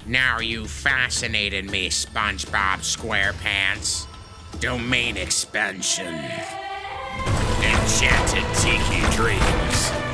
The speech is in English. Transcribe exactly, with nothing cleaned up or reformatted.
Now you fascinated me, SpongeBob SquarePants. Domain expansion. Enchanted Tiki dreams.